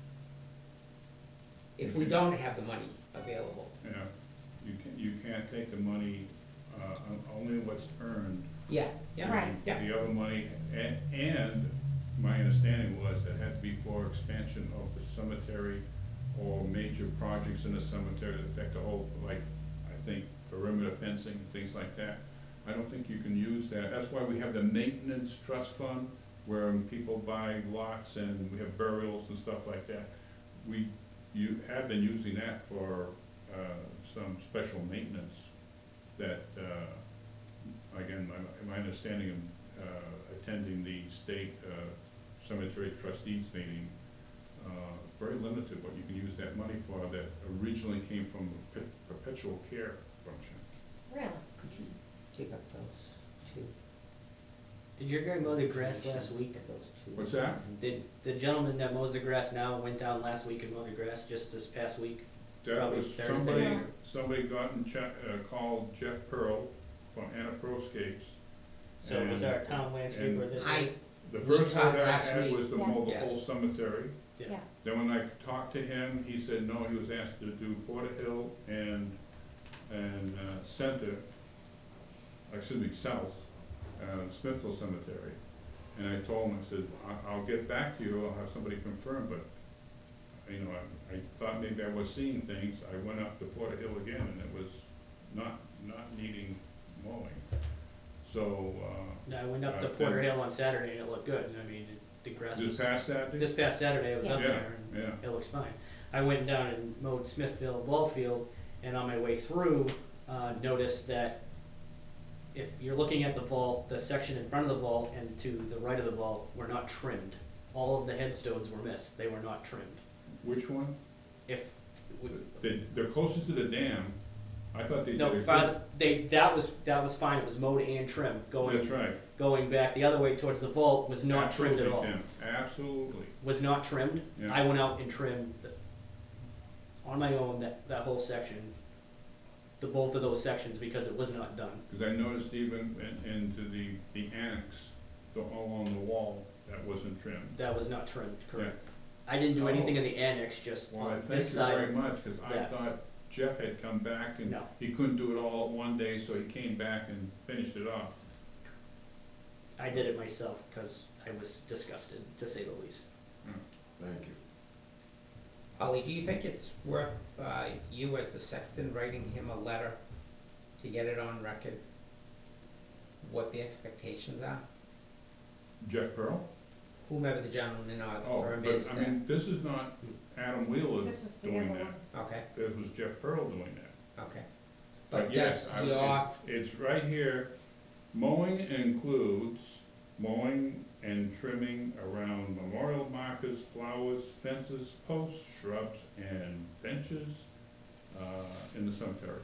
If we don't have the money available. Yeah, you can't take the money, only what's earned. Yeah, yeah. Right. Yeah. The other money, and my understanding was it had to be for expansion of the cemetery or major projects in the cemetery that affect the whole, like, I think perimeter fencing and things like that. I don't think you can use that. That's why we have the maintenance trust fund, where people buy lots and we have burials and stuff like that. You have been using that for some special maintenance that, again, my understanding of attending the state cemetery trustees meeting, very limited what you can use that money for that originally came from the perpetual care function. Really? Could you take up those 2? Did your guy mow the grass last week? Those 2. What's that? Did the gentleman that mows the grass now went down last week and mowed the grass just this past week? That Probably was Thursday. somebody got and called Jeff Pearl from Anna Proscapes. So it was our town landscaper that The We first talked word I last had week. was to Yeah. mow the Yes. whole cemetery. Yeah. Yeah. Then when I talked to him, he said, no, he was asked to do Porter Hill and Center, excuse me, South, Smithville Cemetery. And I told him, I said, I'll get back to you, I'll have somebody confirm, but, you know, I thought maybe I was seeing things. I went up to Porter Hill again, and it was not needing mowing. So, No, I went up to Porter Hill on Saturday and it looked good. I mean, the grass was. This past Saturday? This past Saturday, I was up Yeah, there and yeah. it looks fine. I went down and mowed Smithfield ball field, and on my way through, noticed that if you're looking at the vault, the section in front of the vault and to the right of the vault were not trimmed. All of the headstones were missed. They were not trimmed. Which one? If, They're closest to the dam. I thought they did. no, farther, that was fine. It was mowed and trimmed. That's right. Going back the other way towards the vault was not trimmed at all. Absolutely, Tim. Absolutely. Was not trimmed. Yeah. I went out and trimmed on my own that whole section, both of those sections, because it was not done. Because I noticed even into the annex, along the wall, that wasn't trimmed. That was not trimmed, correct. I didn't do anything in the annex, just Well, I on thank this you side. very much, because I that. thought Jeff had come back and No. he couldn't do it all one day, so he came back and finished it off. I did it myself because I was disgusted, to say the least. Thank you. Ollie, do you think it's worth, you as the sexton writing him a letter to get it on record? What the expectations are? Jeff Pearl? Whomever the gentleman or the Oh, firm but is I that, mean, this is not Adam Wheeler This is the doing other that. one. okay, It was Jeff Pearl doing that. okay. But But yes, does your, it's right here. Mowing includes mowing and trimming around memorial markers, flowers, fences, posts, shrubs, and benches in the cemeteries.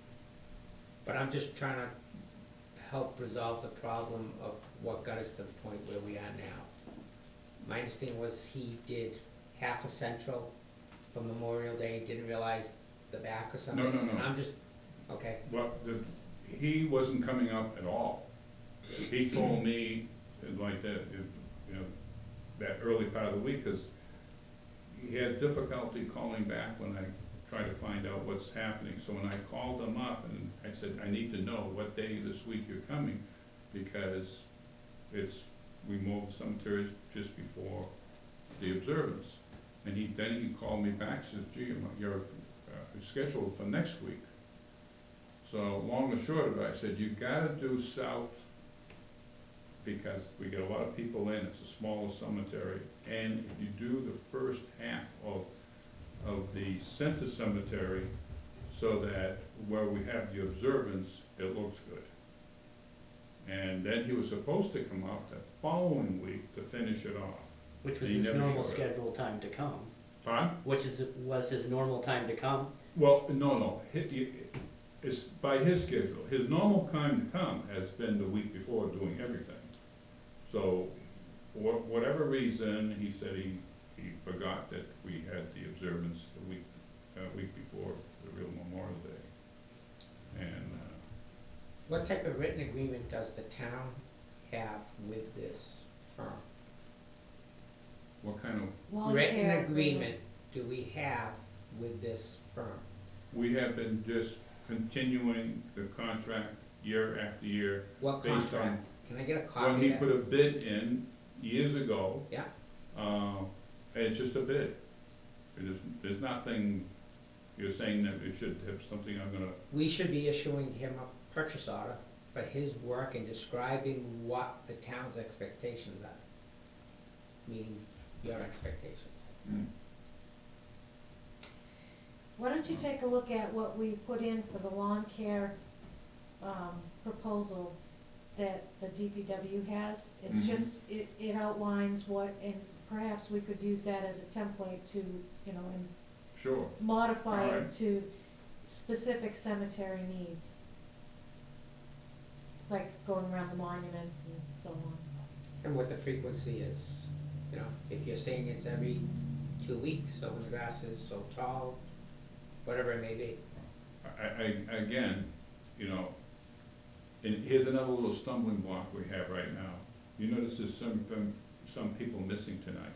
but I'm just trying to help resolve the problem of what got us to the point where we are now. My understanding was he did half a central for Memorial Day, didn't realize the back or something. No. And I'm just, okay, Well, he wasn't coming up at all. He told me like that, you know, that early part of the week, because he has difficulty calling back when I try to find out what's happening. So when I called him up and I said, I need to know what day this week you're coming, because we mowed the cemeteries just before the observance. And then he called me back, says, gee, you're scheduled for next week. So long and short of it, I said, you gotta do south, because we get a lot of people in, it's a smaller cemetery. And if you do the first half of the center cemetery, so that where we have the observance, it looks good. And then he was supposed to come out the following week to finish it off. Which was He his never normal showed up. scheduled time to come. Pardon? Was his normal time to come. Well, no, it's by his schedule. His normal time to come has been the week before doing everything. So, for whatever reason, he said he forgot that we had the observance the week before the real Memorial Day. And, what type of written agreement does the town have with this firm? what kind of, Lawn Written care agreement do we have with this firm? we have been just continuing the contract year after year. What Based on- contract? Can I get a When copy he of put that? a bid in years ago. Yeah. And it's just a bid. There's nothing, you're saying that it should have something I'm gonna, We should be issuing him a purchase order for his work and describing what the town's expectations are. Meaning your expectations. Why don't you take a look at what we put in for the lawn care, proposal that the DPW has? It's Mhm. just, it outlines what, and perhaps we could use that as a template to, you know, and sure. modify it Alright. to specific cemetery needs. Like going around the monuments and so on. And what the frequency is, you know, if you're saying it's every 2 weeks, so when the grass is so tall, whatever it may be. Again, you know, and here's another little stumbling block we have right now. You notice there's some people missing tonight.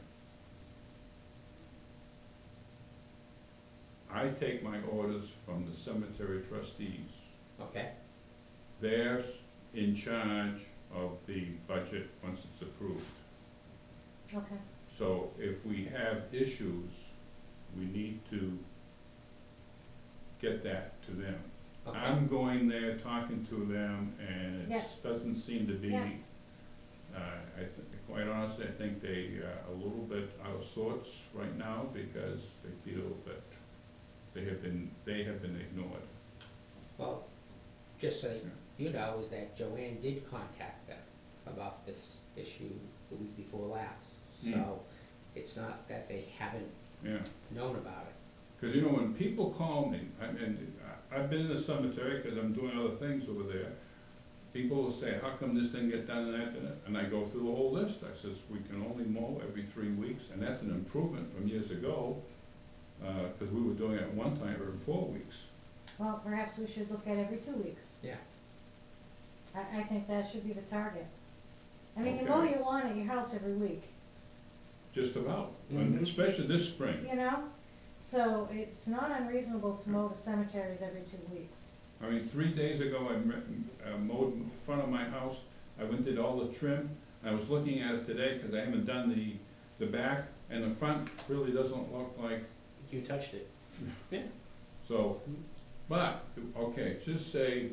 I take my orders from the cemetery trustees. Okay, They're in charge of the budget once it's approved. Okay, So if we have issues, we need to get that to them. Okay. I'm going there, talking to them, and Yeah. it doesn't seem to be, Yeah. quite honestly, I think they are a little bit out of sorts right now because they feel that they have been ignored. Well, just so you know, is that Joanne did contact them about this issue the week before last. So it's not that they haven't Yeah. known about it. Because, you know, when people call me, I've been in the cemetery because I'm doing other things over there. People will say, how come this didn't get done and that, and I go through the whole list. I says, we can only mow every 3 weeks, and that's an improvement from years ago, because we were doing it at one time every 4 weeks. well, perhaps we should look at every 2 weeks. Yeah. I think that should be the target. I mean, you mow Okay. your lawn at your house every week, Just about, and Mhm. especially this spring. you know? So it's not unreasonable to mow the cemeteries every 2 weeks. I mean, 3 days ago, I mowed in front of my house. I went did all the trim. I was looking at it today because I haven't done the back, and the front really doesn't look like. You touched it. Yeah. So, but, okay, just say,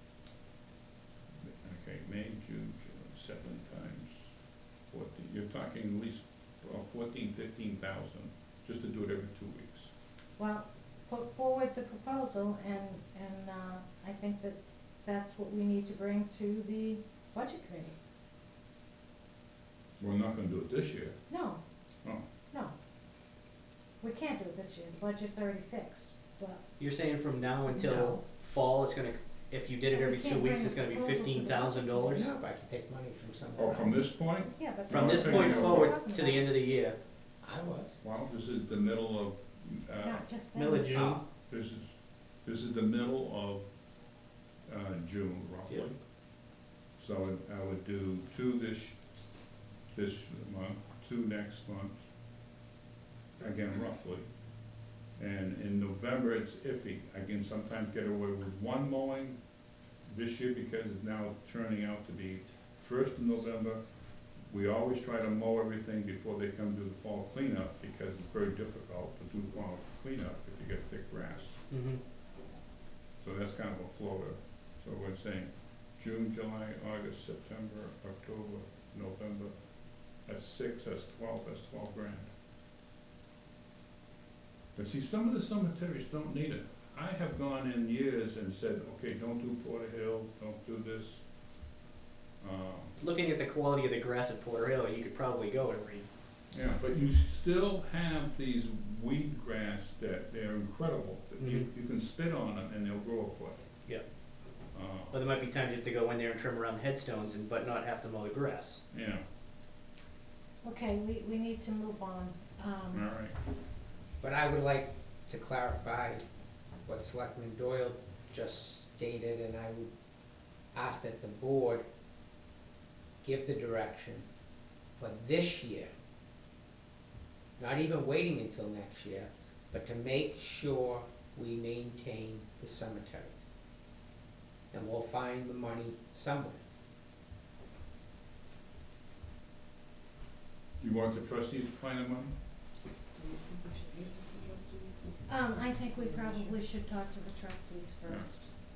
okay, May, June, July, 7 times 14, you're talking at least, well, 15,000, just to do it every 2 weeks. Well, put forward the proposal and, I think that that's what we need to bring to the budget committee. We're not gonna do it this year. No, Oh, no. We can't do it this year, the budget's already fixed, but You're saying from now until No. fall, it's gonna, if you did it But we every 2 can't weeks, bring it's gonna be the proposal to the $15,000? No, but I can take money from somewhere oh, else. from this point? yeah, but. From this Okay, point yeah. forward to the end of the year, I was. Well, this is the middle of, Not just that. middle of June. Oh, this is the middle of, June roughly. Yep. So I would do 2 this month, 2 next month, again roughly. And in November, it's iffy. I can sometimes get away with 1 mowing this year because it's now turning out to be 1st of November. We always try to mow everything before they come do the fall cleanup because it's very difficult to do fall cleanup if you get thick grass. Mm-hmm. So that's kind of a floater. So we're saying June, July, August, September, October, November. That's 6, that's 12, that's 12 grand. But see, some of the cemeteries don't need it. I have gone in years and said, okay, don't do Porter Hill, don't do this. Looking at the quality of the grass at Porter Hill, you could probably go every, Yeah, but you still have these weed grass that they're incredible. That you can spit on them and they'll grow a foot. Yeah. But there might be times you have to go in there and trim around headstones but not have to mow the grass. Yeah, Okay, we need to move on. all right. But I would like to clarify what Selectman Doyle just stated, and I would ask that the board give the direction for this year, not even waiting until next year, but to make sure we maintain the cemeteries. And we'll find the money somewhere. You want the trustees to find the money? I think we probably should talk to the trustees first.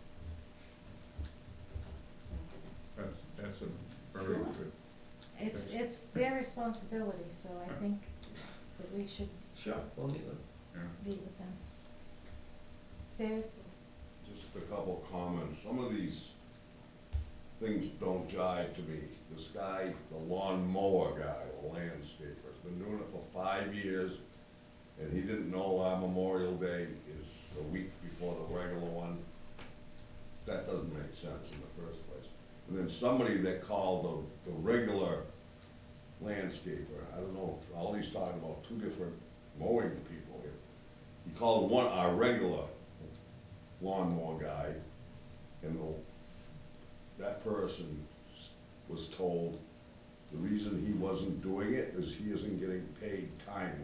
That's a very Sure. good. It's their responsibility, so I think that we should Sure, we'll meet with Yeah. meet with them. David? Just a couple comments. Some of these things don't jive to me. This guy, the lawn mower guy, the landscaper, has been doing it for 5 years, and he didn't know our Memorial Day is a week before the regular one. That doesn't make sense in the first place. And then somebody that called the regular landscaper, I don't know, all he's talking about 2 different mowing people here. He called one, our regular lawnmower guy, and that person was told the reason he wasn't doing it is he isn't getting paid timely.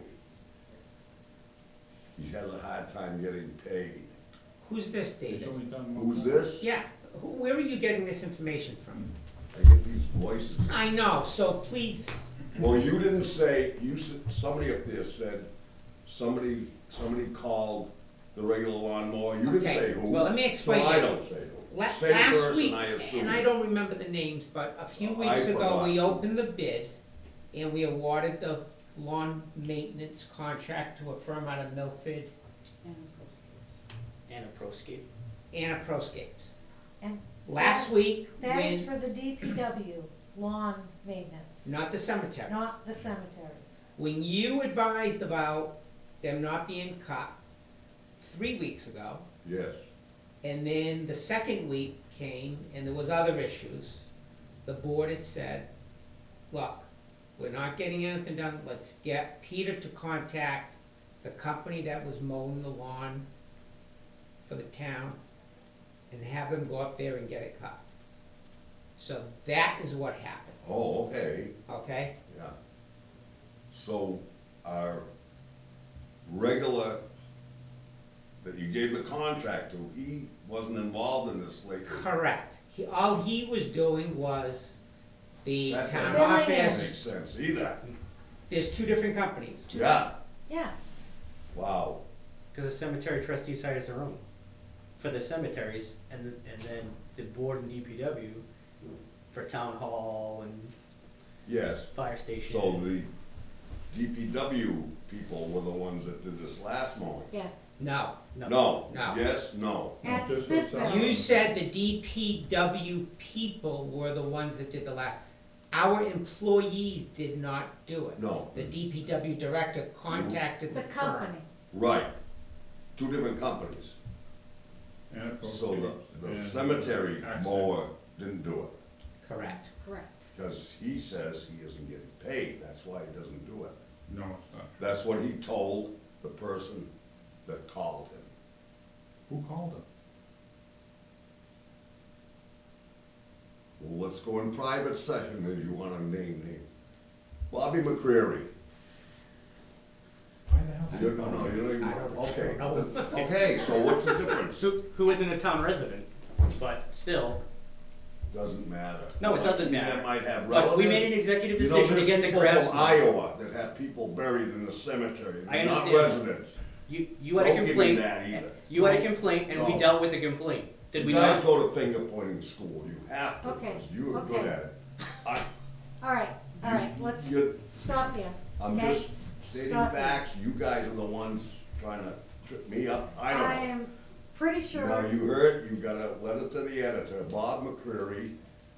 He has a hard time getting paid. Who's this, He's David? only done one Who's more. this? Yeah, where are you getting this information from? I get these voices. I know, so please, Well, you didn't say, you said, somebody up there said, somebody called the regular lawnmower, you didn't Okay, say who. well, let me explain So I it. don't say who. last Same person, week, I assume. and I don't remember the names, but a few Oh, weeks I ago, we forgot. opened the bid and we awarded the lawn maintenance contract to a firm out of Milford, And a proscape. Anna Proscapes. And Last week, That is when, for the DPW lawn maintenance, not the cemetery. not the cemeteries. When you advised about them not being cut 3 weeks ago, Yes, and then the second week came and there was other issues, the board had said, look, we're not getting anything done, let's get Peter to contact the company that was mowing the lawn for the town and have them go up there and get it cut. So that is what happened, oh, okay, okay? yeah. So our regular, that you gave the contract to, he wasn't involved in this lately. Correct. All he was doing was the That town doesn't make office, sense either. there's two different companies. Yeah, Yeah, wow. Because the cemetery trustees hires their own for the cemeteries, and then the board and DPW for town hall and Yes, fire station. so the DPW people were the ones that did this last mowing? yes. No. No, No. yes, no. At this was, Smithville. You said the DPW people were the ones that did the last. Our employees did not do it. No, The DPW director contacted The the firm. company. right, two different companies. And a So the and cemetery accent. mower didn't do it, Correct. Correct. because he says he isn't getting paid, that's why he doesn't do it. No, it's not. That's what he told the person that called him. Who called him? Well, let's go in private session if you wanna name. Bobby McCreary. Why the hell? You, no, you don't even, I don't- okay, I don't know. okay, so what's the difference? Who isn't a town resident, but still. Doesn't matter. No, it doesn't He matter. might have But relatives. we made an executive You know, decision to get the there's grass people from mowed. Iowa that have people buried in the cemetery, I they're not understand. residents. You had a Don't give me complaint. that either. You had a complaint, and we No. dealt with the complaint. Did we You guys not? go to finger pointing school, you have to, Okay, 'cause you are good okay. at it. I, All right, let's You- stop here. I'm Okay. just stating Stop it. facts, you guys are the ones trying to trip me up, I don't know. I am pretty sure. Now, you heard, you got a letter to the editor, Bob McCreary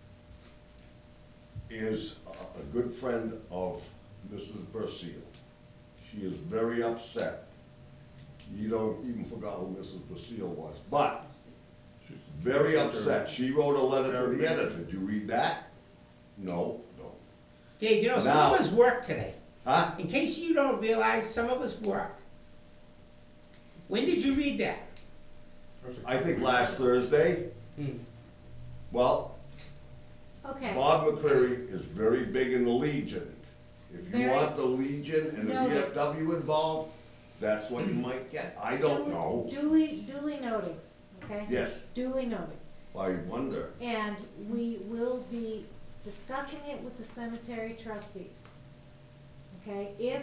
is a good friend of Mrs. Basile. She is very upset. You don't even forgot who Mrs. Basile was, but very upset. She wrote a letter to the editor. Did you read that? No. Dave, you know, some Now- of us work today. Huh? In case you don't realize, some of us work. When did you read that? I think last Thursday. Hmm. Well, Okay, Bob McCreary is very big in the Legion. If you Very- want the Legion and the Noted. VFW involved, that's what you might get. I don't know. Duly noted, okay? Yes, Duly noted. I wonder. And we will be discussing it with the cemetery trustees. Okay, if,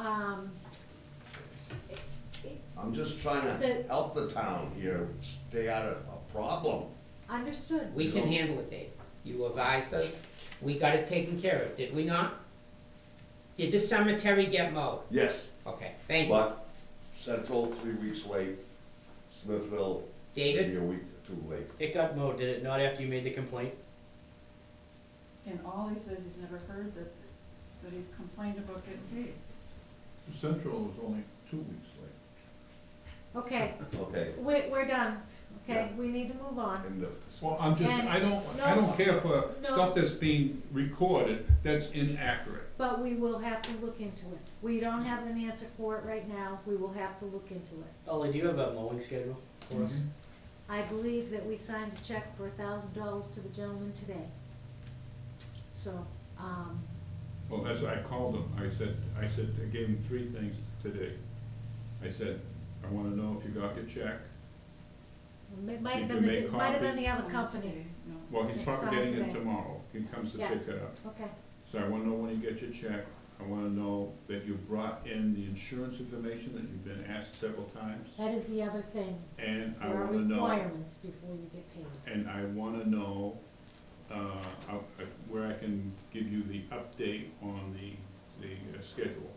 I'm just trying to The- help the town here, stay out of a problem. understood. We can handle it, Dave. You advised us, we got it taken care of, did we not? Did the cemetery get mowed? Yes, Okay, thank you. but Central, 3 weeks late, Smithville, David? maybe a week or two late. It got mowed, did it not, after you made the complaint? And all he says, he's never heard that he's complained about getting paid. Central was only 2 weeks late. Okay, Okay, we're done, okay? Yeah. We need to move on. and the, Well, I'm just, And- I don't no, care for no. stuff that's being recorded that's inaccurate. But we will have to look into it. We don't have an answer for it right now. We will have to look into it. Ollie, do you have a mowing schedule for us? I believe that we signed a check for $1,000 to the gentleman today. So, Well, that's, I called him, I said, I gave him 3 things today. I said, I wanna know if you got your check. it might have Did been, you make might have been the copies? other company. Well, he's It's probably signed getting it today. tomorrow. he comes to Yeah. pick it up. Okay, So I wanna know when you get your check, I wanna know that you brought in the insurance information that you've been asked several times. that is the other thing. And I There are wanna know, requirements before you get paid. and I wanna know, where I can give you the update on the schedule.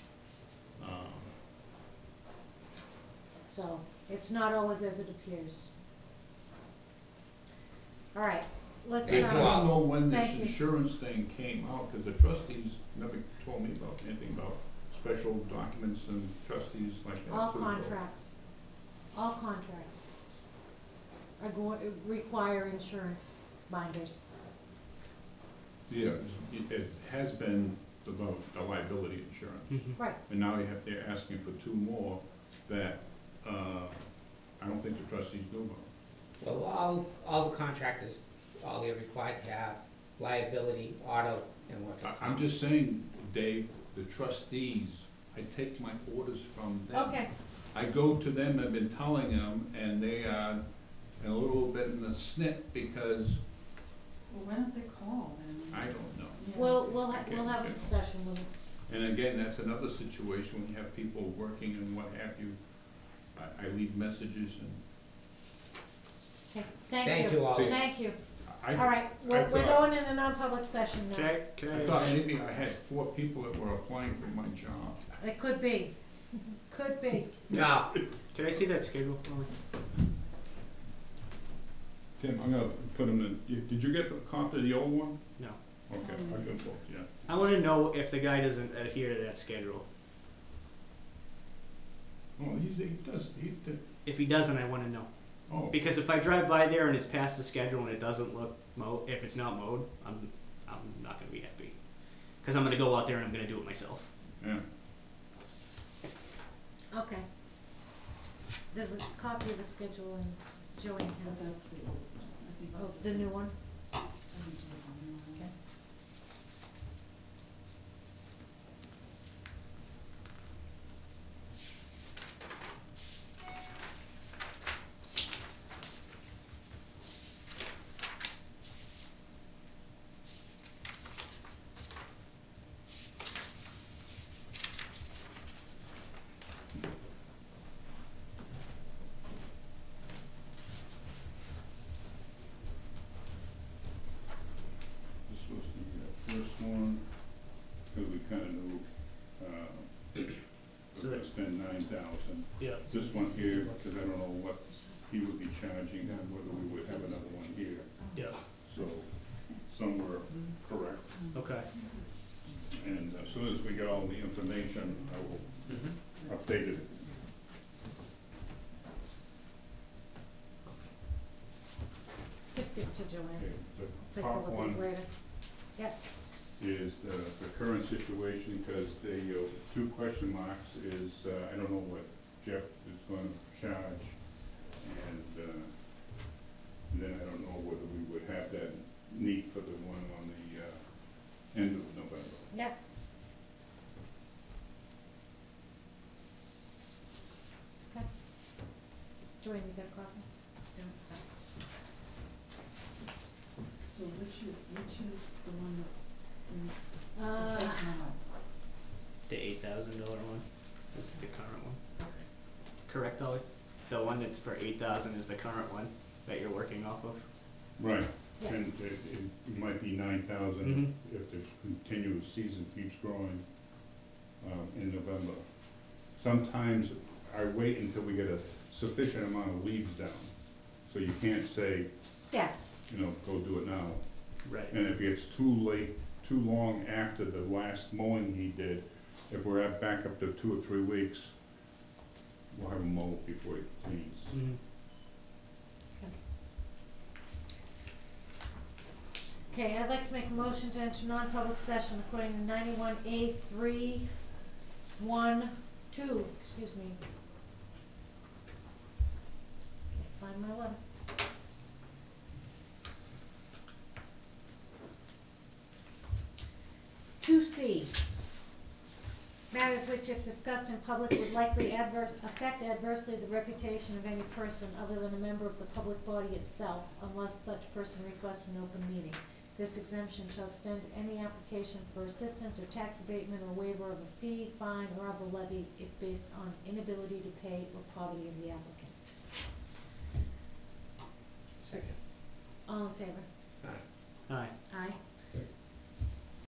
So, it's not always as it appears. All right, let's, Thank I you all. don't know when this Thank you. insurance thing came out, cause the trustees never told me about anything about special documents and trustees like that. all too, so- contracts are require insurance binders. Yeah, it has been about the liability insurance. Right. And now they're asking for two more that, I don't think the trustees knew about. Well, all the contractors, all they're required to have liability, auto, and workers' comp. I'm just saying, Dave, the trustees, I take my orders from them. Okay, I go to them, I've been telling them, and they are a little bit in the snit because Well, why don't they call and? I don't know. we'll have a discussion with them. And again, that's another situation when you have people working and what have you. I leave messages and Okay, Thank you all. Thank you. I. All right, I we're thought- going in a non-public session now. I thought maybe I had 4 people that were applying for my job. It could be, could be. No, Can I see that schedule? Tim, I'm gonna put them in, did you get a copy of the old one? No. Okay, I can look, yeah. I wanna know if the guy doesn't adhere to that schedule. Oh, he does, he did, If he doesn't, I wanna know. oh, Because if I drive by there and it's past the schedule and it doesn't look if it's not mowed, I'm not gonna be happy. Cause I'm gonna go out there and I'm gonna do it myself. yeah. Okay. There's a copy of the schedule and Joanne has, the new one. Okay. This was the first one, cause we kinda knew, So we're gonna spend 9,000. Yeah. This one here, cause I don't know what he would be charging and whether we would have another one here, Yeah. so some were correct. Okay. And as soon as we get all the information, I will update it. Just give it to Joanne. Okay, the Take a top look at one it later. Yep. is the current situation, because the 2 question marks is, I don't know what Jeff is gonna charge, and then I don't know whether we would have that neat for the one on the end of November. Yep. Okay. Joanne, you got a copy? No. So which is the one that's? The $8,000 one. This is the current one. Correct, Ollie? The one that's for 8,000 is the current one that you're working off of. Right, Yeah. and it might be 9,000 Mhm. if the continuous season keeps growing in November. Sometimes I wait until we get a sufficient amount of leaves down, so you can't say, Yeah, go do it now. Right. And if it's too late, too long after the last mowing he did, if we're back up to 2 or 3 weeks, we'll have him mow before he cleans. Mhm. okay, I'd like to make a motion to enter non-public session according to 91A312, excuse me. Can't find my letter. Two C, matters which if discussed in public would likely affect adversely the reputation of any person other than a member of the public body itself, unless such person requests an open meeting. This exemption shall extend to any application for assistance or tax abatement or waiver of a fee, fine, or other levy if based on inability to pay or poverty of the applicant. Second. All in favor? Aye. Aye.